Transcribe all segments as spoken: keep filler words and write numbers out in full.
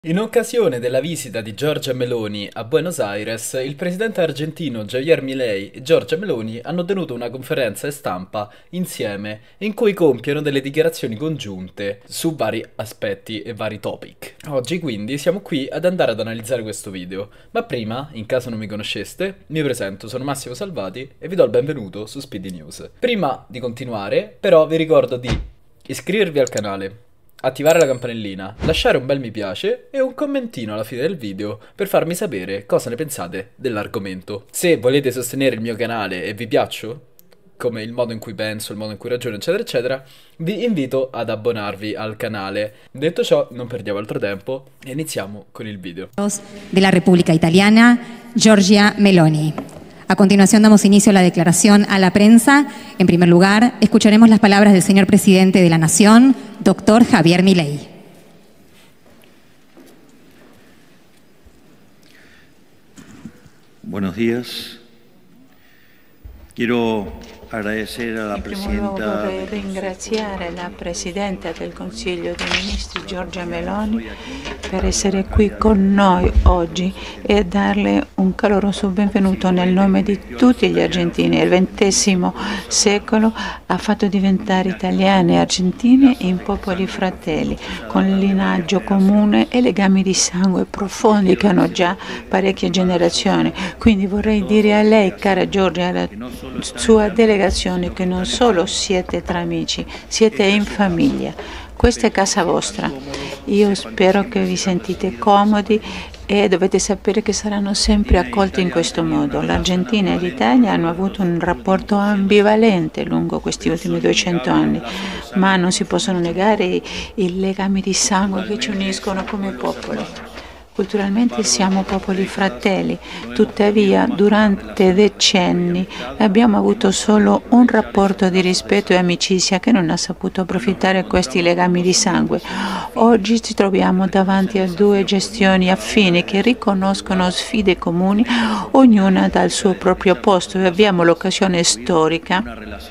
In occasione della visita di Giorgia Meloni a Buenos Aires, il presidente argentino Javier Milei e Giorgia Meloni hanno tenuto una conferenza stampa insieme in cui compiono delle dichiarazioni congiunte su vari aspetti e vari topic. Oggi quindi siamo qui ad andare ad analizzare questo video, ma prima, in caso non mi conosceste, mi presento, sono Massimo Salvati e vi do il benvenuto su Speedy News. Prima di continuare, però vi ricordo di iscrivervi al canale, attivare la campanellina, lasciare un bel mi piace e un commentino alla fine del video per farmi sapere cosa ne pensate dell'argomento. Se volete sostenere il mio canale e vi piaccio, come il modo in cui penso, il modo in cui ragiono, eccetera, eccetera, vi invito ad abbonarvi al canale. Detto ciò, non perdiamo altro tempo e iniziamo con il video. Della República Italiana, Giorgia Meloni. A continuación damos inicio a la declaración a la prensa. En primer lugar, escucharemos las palabras del señor presidente de la Nación, doctor Javier Milei. Buenos días. Quiero agradecer a la In primo luogo presidenta vorrei ringraziare la Presidente del Consiglio dei Ministri, Giorgia Meloni, per essere qui con noi oggi e darle un caloroso benvenuto nel nome di tutti gli argentini. Il ventesimo secolo ha fatto diventare italiani e argentini in popoli fratelli, con linaggio comune e legami di sangue profondi che hanno già parecchie generazioni. Quindi vorrei dire a lei, cara Giorgia, e alla sua delegazione, che non solo siete tra amici, siete in famiglia. Questa è casa vostra. Io spero che vi sentite comodi e dovete sapere che saranno sempre accolti in questo modo. L'Argentina e l'Italia hanno avuto un rapporto ambivalente lungo questi ultimi duecento anni, ma non si possono negare i, i legami di sangue che ci uniscono come popolo. Culturalmente siamo popoli fratelli, tuttavia durante decenni abbiamo avuto solo un rapporto di rispetto e amicizia che non ha saputo approfittare questi legami di sangue. Oggi ci troviamo davanti a due gestioni affini che riconoscono sfide comuni, ognuna dal suo proprio posto, e abbiamo l'occasione storica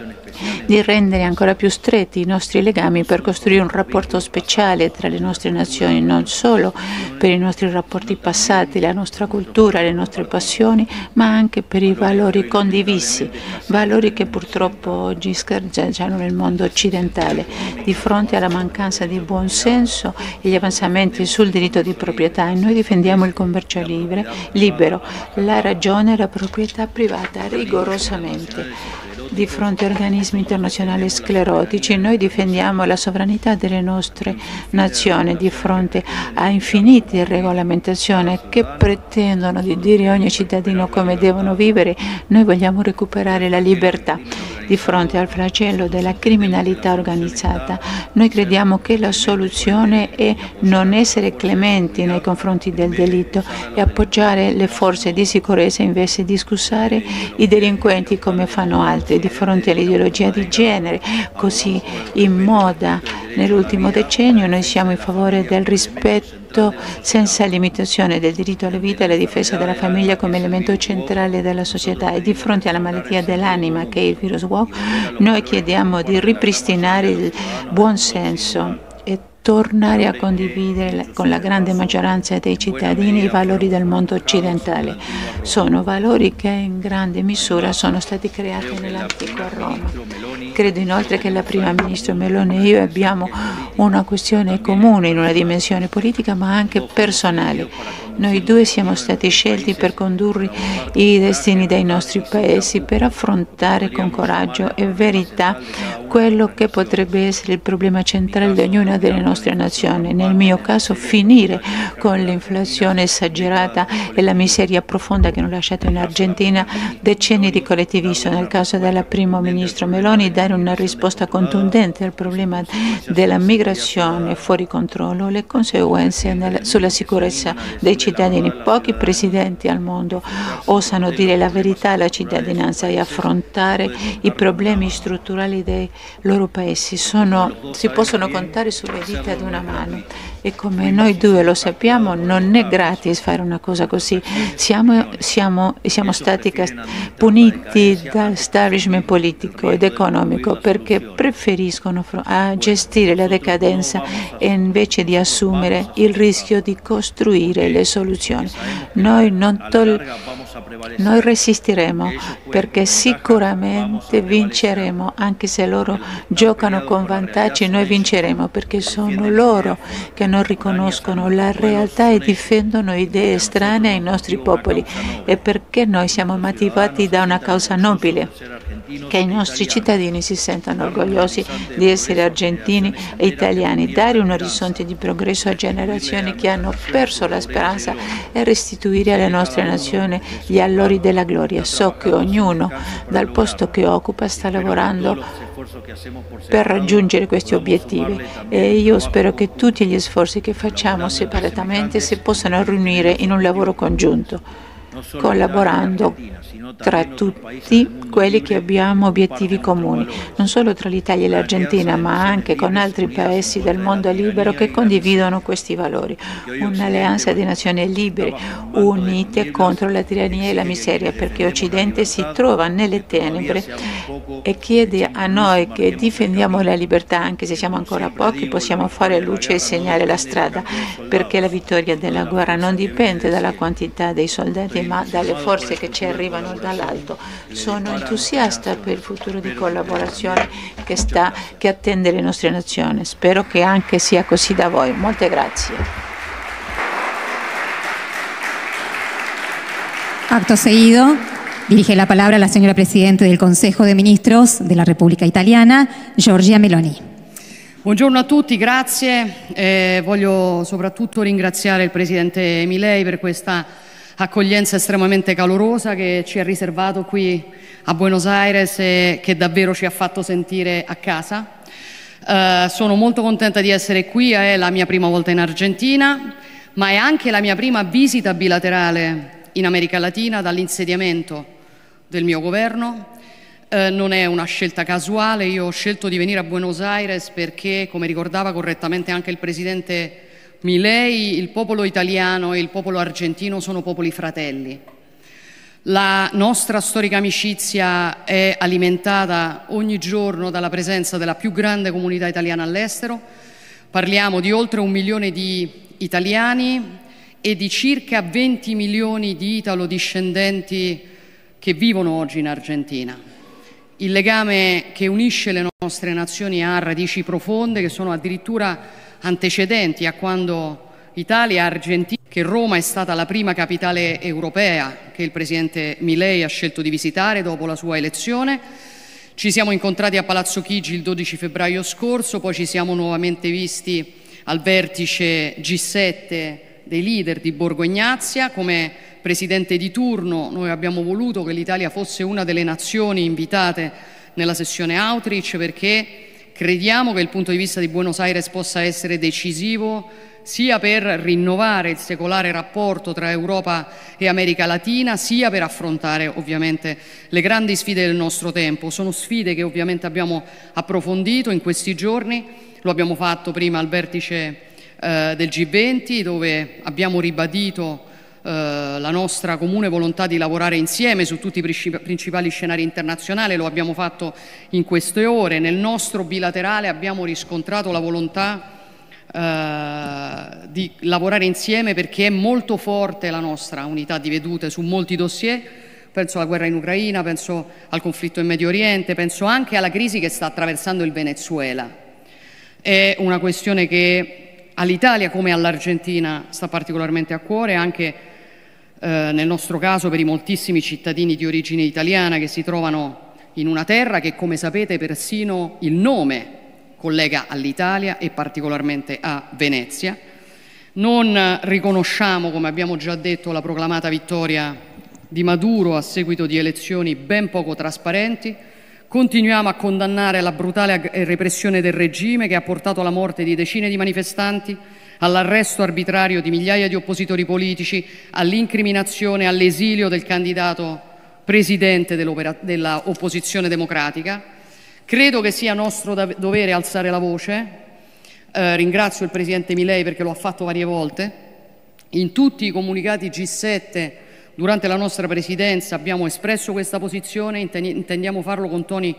di rendere ancora più stretti i nostri legami per costruire un rapporto speciale tra le nostre nazioni, non solo per i nostri rapporti passati, la nostra cultura, le nostre passioni, ma anche per i valori condivisi, valori che purtroppo oggi scargiano nel mondo occidentale. Di fronte alla mancanza di buonsenso e gli avanzamenti sul diritto di proprietà, noi difendiamo il commercio libero, libero, la ragione e la proprietà privata rigorosamente. Di fronte a organismi internazionali sclerotici, noi difendiamo la sovranità delle nostre nazioni. Di fronte a infinite regolamentazioni che pretendono di dire a ogni cittadino come devono vivere, noi vogliamo recuperare la libertà. Di fronte al flagello della criminalità organizzata, noi crediamo che la soluzione è non essere clementi nei confronti del delitto e appoggiare le forze di sicurezza invece di scusare i delinquenti come fanno altri. Di fronte all'ideologia di genere così in moda nell'ultimo decennio, noi siamo in favore del rispetto senza limitazione del diritto alla vita e alla difesa della famiglia come elemento centrale della società. E di fronte alla malattia dell'anima che è il virus woke, noi chiediamo di ripristinare il buonsenso e tornare a condividere con la grande maggioranza dei cittadini i valori del mondo occidentale. Sono valori che in grande misura sono stati creati nell'antico Roma. Credo inoltre che la prima ministra Meloni e io abbiamo una questione comune in una dimensione politica ma anche personale. Noi due siamo stati scelti per condurre i destini dei nostri paesi, per affrontare con coraggio e verità quello che potrebbe essere il problema centrale di ognuna delle nostre nazioni. Nel mio caso, finire con l'inflazione esagerata e la miseria profonda che hanno lasciato in Argentina decenni di collettivismo. Nel caso della primo ministro Meloni, dare una risposta contundente al problema della migrazione fuori controllo, le conseguenze nella, sulla sicurezza dei cittadini. Pochi presidenti al mondo osano dire la verità alla cittadinanza e affrontare i problemi strutturali dei loro paesi. Sono, si possono contare sulle dita di una mano. e come noi due lo sappiamo non è gratis fare una cosa così. Siamo, siamo, siamo stati puniti dall'establishment politico ed economico perché preferiscono a gestire la decadenza e invece di assumere il rischio di costruire le soluzioni. Noi, non tol- noi resisteremo perché sicuramente vinceremo, anche se loro giocano con vantaggi, noi vinceremo perché sono loro che non riconoscono la realtà e difendono idee strane ai nostri popoli e perché noi siamo motivati da una causa nobile, che i nostri cittadini si sentano orgogliosi di essere argentini e italiani, dare un orizzonte di progresso a generazioni che hanno perso la speranza e restituire alle nostre nazioni gli allori della gloria. So che ognuno dal posto che occupa sta lavorando per raggiungere questi obiettivi e io spero che tutti gli sforzi che facciamo separatamente si possano riunire in un lavoro congiunto, collaborando tra tutti quelli che abbiamo obiettivi comuni, non solo tra l'Italia e l'Argentina, ma anche con altri paesi del mondo libero che condividono questi valori. Un'alleanza di nazioni libere, unite contro la tirannia e la miseria, perché Occidente si trova nelle tenebre e chiede a noi che difendiamo la libertà, anche se siamo ancora pochi, possiamo fare luce e segnare la strada, perché la vittoria della guerra non dipende dalla quantità dei soldati, ma dalle forze che ci arrivano dall'alto. Sono entusiasta per il futuro di collaborazione che, sta, che attende le nostre nazioni. Spero che anche sia così da voi. Molte grazie. Acto seguido, dirige la palabra la señora Presidente del Consejo de Ministros de la República Italiana, Giorgia Meloni. Buongiorno a tutti, grazie. Eh, voglio soprattutto ringraziare il Presidente Milei per questa accoglienza estremamente calorosa che ci ha riservato qui a Buenos Aires e che davvero ci ha fatto sentire a casa. Uh, sono molto contenta di essere qui, è la mia prima volta in Argentina, ma è anche la mia prima visita bilaterale in America Latina dall'insediamento del mio governo. Uh, non è una scelta casuale, io ho scelto di venire a Buenos Aires perché, come ricordava correttamente anche il Presidente Milei, il popolo italiano e il popolo argentino sono popoli fratelli. La nostra storica amicizia è alimentata ogni giorno dalla presenza della più grande comunità italiana all'estero. Parliamo di oltre un milione di italiani e di circa venti milioni di italo-discendenti che vivono oggi in Argentina. Il legame che unisce le nostre nazioni ha radici profonde che sono addirittura antecedenti a quando Italia e Argentina, che Roma è stata la prima capitale europea che il Presidente Milei ha scelto di visitare dopo la sua elezione. Ci siamo incontrati a Palazzo Chigi il dodici febbraio scorso, poi ci siamo nuovamente visti al vertice G sette dei leader di Borgo Egnazia. Come Presidente di turno noi abbiamo voluto che l'Italia fosse una delle nazioni invitate nella sessione Outreach perché crediamo che il punto di vista di Buenos Aires possa essere decisivo sia per rinnovare il secolare rapporto tra Europa e America Latina, sia per affrontare ovviamente le grandi sfide del nostro tempo. Sono sfide che ovviamente abbiamo approfondito in questi giorni, lo abbiamo fatto prima al vertice eh, del G venti, dove abbiamo ribadito eh, la nostra comune volontà di lavorare insieme su tutti i principali scenari internazionali. Lo abbiamo fatto in queste ore. Nel nostro bilaterale abbiamo riscontrato la volontà Uh, di lavorare insieme perché è molto forte la nostra unità di vedute su molti dossier. Penso alla guerra in Ucraina, penso al conflitto in Medio Oriente, penso anche alla crisi che sta attraversando il Venezuela. È una questione che all'Italia come all'Argentina sta particolarmente a cuore, anche uh, nel nostro caso per i moltissimi cittadini di origine italiana che si trovano in una terra che, come sapete, persino il nome collega all'Italia e particolarmente a Venezia. Non riconosciamo, come abbiamo già detto, la proclamata vittoria di Maduro a seguito di elezioni ben poco trasparenti. Continuiamo a condannare la brutale repressione del regime che ha portato alla morte di decine di manifestanti, all'arresto arbitrario di migliaia di oppositori politici, all'incriminazione e all'esilio del candidato presidente dell'opposizione democratica. Credo che sia nostro dovere alzare la voce Eh, ringrazio il Presidente Milei perché lo ha fatto varie volte. In tutti i comunicati G sette durante la nostra presidenza abbiamo espresso questa posizione, intendiamo farlo con toni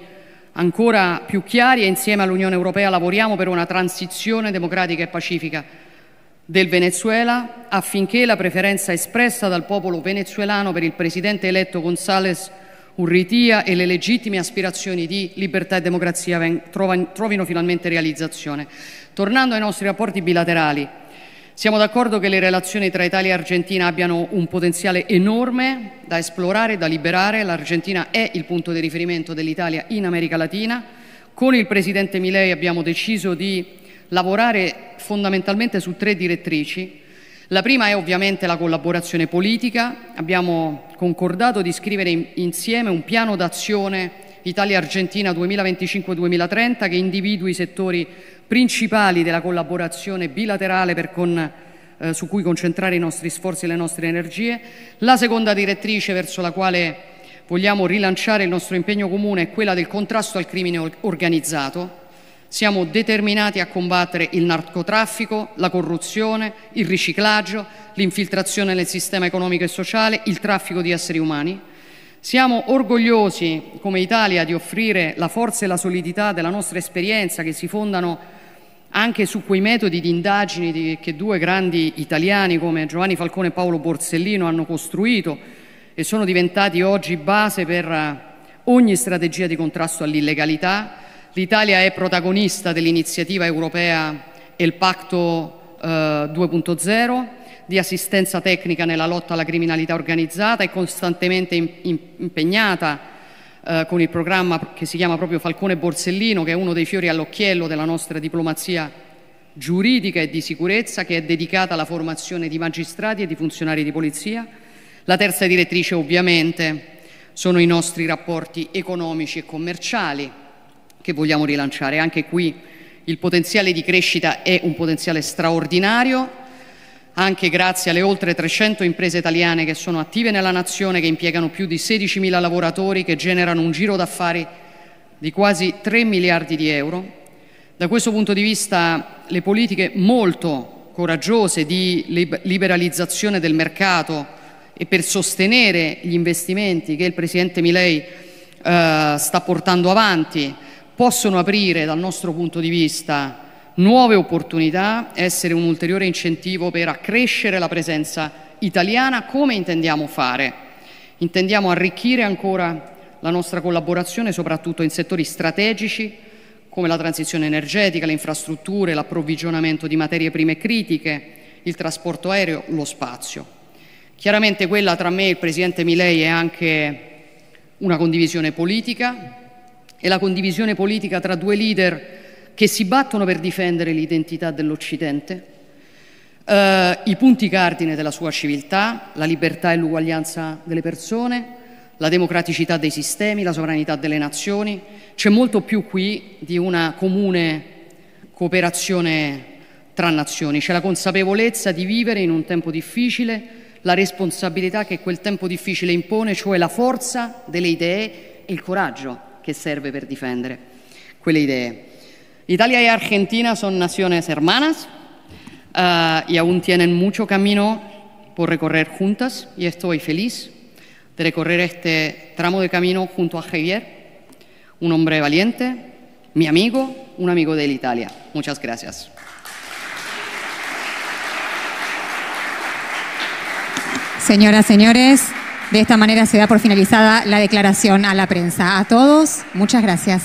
ancora più chiari e insieme all'Unione Europea lavoriamo per una transizione democratica e pacifica del Venezuela affinché la preferenza espressa dal popolo venezuelano per il presidente eletto González Urrutia e le legittime aspirazioni di libertà e democrazia trovino finalmente realizzazione. Tornando ai nostri rapporti bilaterali, siamo d'accordo che le relazioni tra Italia e Argentina abbiano un potenziale enorme da esplorare e da liberare. L'Argentina è il punto di riferimento dell'Italia in America Latina. Con il Presidente Milei abbiamo deciso di lavorare fondamentalmente su tre direttrici. La prima è ovviamente la collaborazione politica. Abbiamo concordato di scrivere in, insieme un piano d'azione Italia-Argentina duemilaventicinque duemilatrenta che individui i settori principali della collaborazione bilaterale per con, eh, su cui concentrare i nostri sforzi e le nostre energie. La seconda direttrice verso la quale vogliamo rilanciare il nostro impegno comune è quella del contrasto al crimine organizzato. Siamo determinati a combattere il narcotraffico, la corruzione, il riciclaggio, l'infiltrazione nel sistema economico e sociale, il traffico di esseri umani. Siamo orgogliosi come Italia di offrire la forza e la solidità della nostra esperienza che si fondano anche su quei metodi di indagini di, che due grandi italiani come Giovanni Falcone e Paolo Borsellino hanno costruito e sono diventati oggi base per ogni strategia di contrasto all'illegalità. L'Italia è protagonista dell'iniziativa europea El Pacto eh, due punto zero di assistenza tecnica nella lotta alla criminalità organizzata, è costantemente in, in, impegnata eh, con il programma che si chiama proprio Falcone Borsellino, che è uno dei fiori all'occhiello della nostra diplomazia giuridica e di sicurezza, che è dedicata alla formazione di magistrati e di funzionari di polizia. La terza direttrice ovviamente sono i nostri rapporti economici e commerciali che vogliamo rilanciare. Anche qui il potenziale di crescita è un potenziale straordinario, anche grazie alle oltre trecento imprese italiane che sono attive nella nazione, che impiegano più di sedicimila lavoratori, che generano un giro d'affari di quasi tre miliardi di euro. Da questo punto di vista le politiche molto coraggiose di liberalizzazione del mercato e per sostenere gli investimenti che il Presidente Milei eh, sta portando avanti possono aprire dal nostro punto di vista nuove opportunità, essere un ulteriore incentivo per accrescere la presenza italiana. Come intendiamo fare? Intendiamo arricchire ancora la nostra collaborazione soprattutto in settori strategici come la transizione energetica, le infrastrutture, l'approvvigionamento di materie prime critiche, il trasporto aereo, lo spazio. Chiaramente quella tra me e il Presidente Milei è anche una condivisione politica, e la condivisione politica tra due leader che si battono per difendere l'identità dell'Occidente, eh, i punti cardine della sua civiltà, la libertà e l'uguaglianza delle persone, la democraticità dei sistemi, la sovranità delle nazioni. C'è molto più qui di una comune cooperazione tra nazioni. C'è la consapevolezza di vivere in un tempo difficile, la responsabilità che quel tempo difficile impone, cioè la forza delle idee e il coraggio que serve per difender quelle idee. Italia y Argentina son naciones hermanas uh, y aún tienen mucho camino por recorrer juntas, y estoy feliz de recorrer este tramo de camino junto a Javier, un hombre valiente, mi amigo, un amigo de Italia. Muchas gracias. Señoras, señores, de esta manera se da por finalizada la declaración a la prensa. A todos, muchas gracias.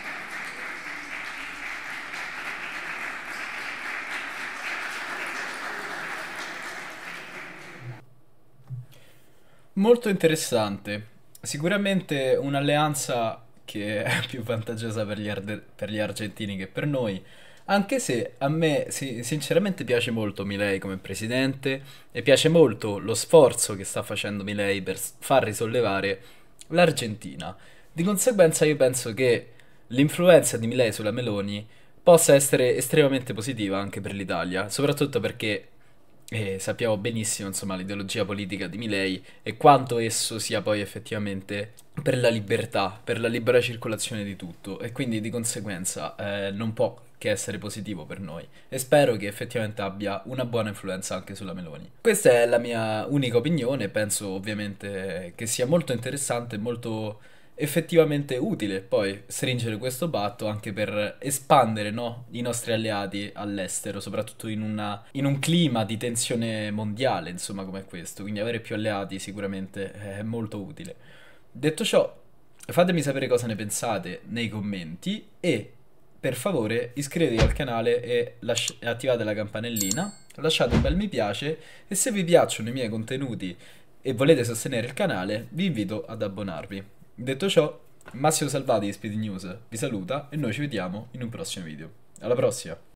Molto interessante. Sicuramente un'alleanza che è più vantaggiosa per gli, arde- per gli argentini che per noi. Anche se a me sì, sinceramente piace molto Milei come presidente e piace molto lo sforzo che sta facendo Milei per far risollevare l'Argentina. Di conseguenza io penso che l'influenza di Milei sulla Meloni possa essere estremamente positiva anche per l'Italia, soprattutto perché eh, sappiamo benissimo insomma l'ideologia politica di Milei e quanto esso sia poi effettivamente per la libertà, per la libera circolazione di tutto, e quindi di conseguenza eh, non può che essere positivo per noi e spero che effettivamente abbia una buona influenza anche sulla Meloni. Questa è la mia unica opinione, penso ovviamente che sia molto interessante e molto effettivamente utile poi stringere questo patto anche per espandere, no, i nostri alleati all'estero, soprattutto in, una, in un clima di tensione mondiale, insomma, come questo. Quindi avere più alleati sicuramente è molto utile. Detto ciò, fatemi sapere cosa ne pensate nei commenti e per favore iscrivetevi al canale e, lasci- e attivate la campanellina, lasciate un bel mi piace e se vi piacciono i miei contenuti e volete sostenere il canale vi invito ad abbonarvi. Detto ciò, Massimo Salvati di Speedy News vi saluta e noi ci vediamo in un prossimo video. Alla prossima!